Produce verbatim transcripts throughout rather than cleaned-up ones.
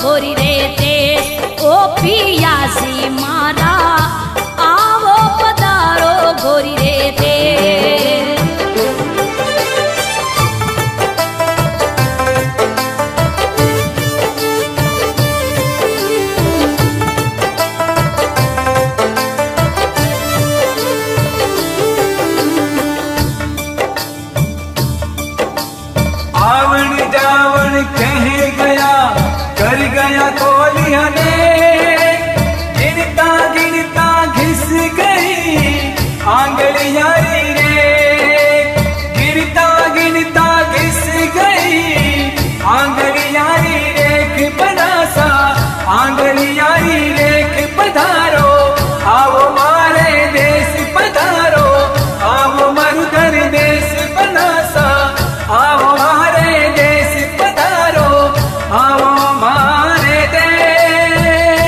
गोरी रे देश ओ पियासी मारा आवो पधारो गोरी रे देश। आवण जावण कह गया कर गया कोलिया ने, गिनता गिनता घिस गई आंगलियां रे, गिनता गिनता घिस गई आंगलियां रेख बनासा आंगलियां रेख पधारो आओ मारे देश पधारो आओ मरुधर देश बनासा आओ मारे देश पधारो आओ मारे देश।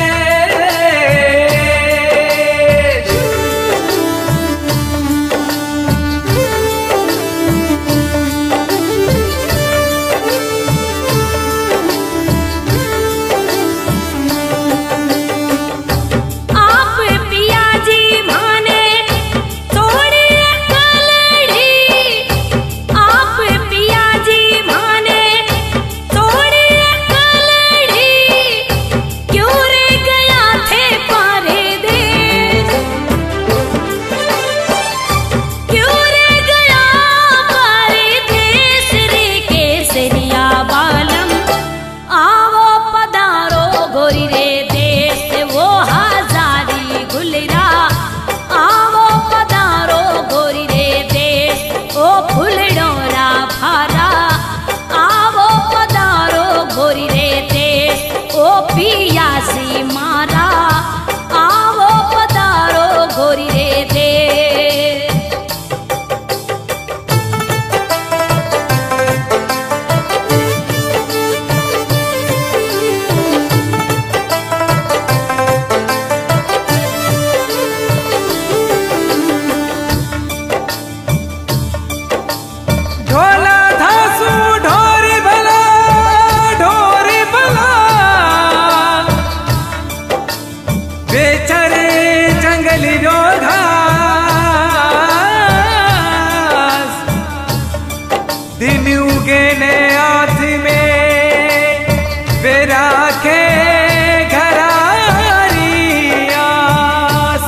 आप पिया जी माने थोड़ी कलड़ी, आप पिया जी माने थोड़ी कलड़ी, क्यों रे गया थे पारे देश, क्यों रे गया पारे देश रे केसरिया बालम आवो पधारो गोरी रे देश वो हजारी गुलरा आवो पधारो गोरी रे देश ओ फुलडोरा भारा आवो पधारो गोरी रे देश ओ पियासी मारा आवो पधारो गोरी रे देश। ढोला धासु ढोरी भला ढोरी भला, बेचारे जंगली रो घास, दिन उगे ने हाथ में बेरा के घरारी आस।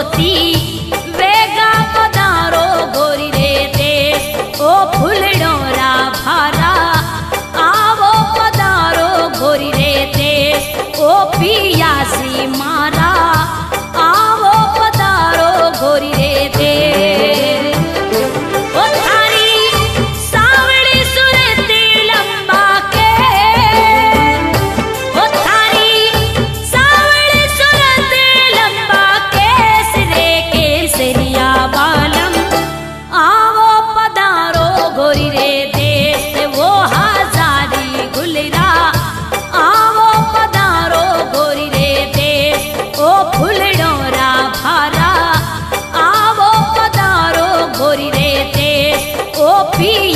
सोती वेगा पधारो गोरी रे देश ओ फुलडोरा भारा आवो पधारो गोरी रे देश ओ पियासी मारा आवो पधारो गोरी रे देश ओ थारी सावली सुरती लंबा के ओ थारी सावली सुरती लंबा केस रे केसरिया बालम आवो पधारो गोरी रे देश वो हजारी गुलरा आवो पधारो गोरी रे देश ओ फुलडोरा भारा आवो पधारो गोरी रे देश ओ पी